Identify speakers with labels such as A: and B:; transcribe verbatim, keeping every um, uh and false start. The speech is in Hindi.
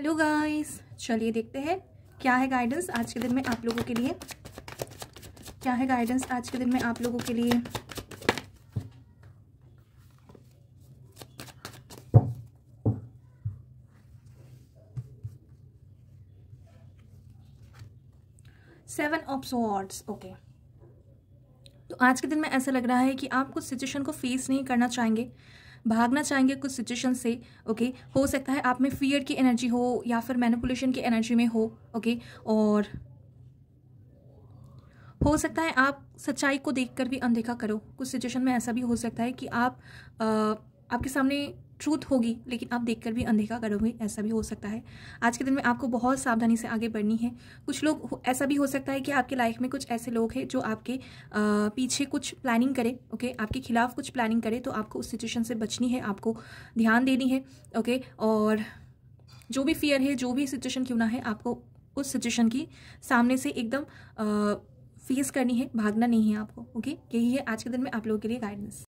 A: हेलो गाइस, चलिए देखते हैं क्या है गाइडेंस आज के दिन में आप लोगों के लिए। क्या है गाइडेंस आज के दिन में आप लोगों के लिए। Seven of swords. ओके, तो आज के दिन में ऐसा लग रहा है कि आप कुछ सिचुएशन को फेस नहीं करना चाहेंगे, भागना चाहेंगे कुछ सिचुएशन से। ओके, हो सकता है आप में फियर की एनर्जी हो या फिर मैनिपुलेशन की एनर्जी में हो। ओके, और हो सकता है आप सच्चाई को देखकर भी अनदेखा करो। कुछ सिचुएशन में ऐसा भी हो सकता है कि आप आ, आपके सामने ट्रूथ होगी लेकिन आप देखकर भी अनदेखा करोगे, ऐसा भी हो सकता है। आज के दिन में आपको बहुत सावधानी से आगे बढ़नी है। कुछ लोग, ऐसा भी हो सकता है कि आपके लाइफ में कुछ ऐसे लोग हैं जो आपके आ, पीछे कुछ प्लानिंग करे। ओके, आपके खिलाफ कुछ प्लानिंग करे, तो आपको उस सिचुएशन से बचनी है, आपको ध्यान देनी है। ओके, और जो भी फियर है, जो भी सिचुएशन क्यों ना है, आपको उस सिचुएशन की सामने से एकदम फेस करनी है, भागना नहीं है आपको। ओके, यही है आज के दिन में आप लोगों के लिए गाइडेंस।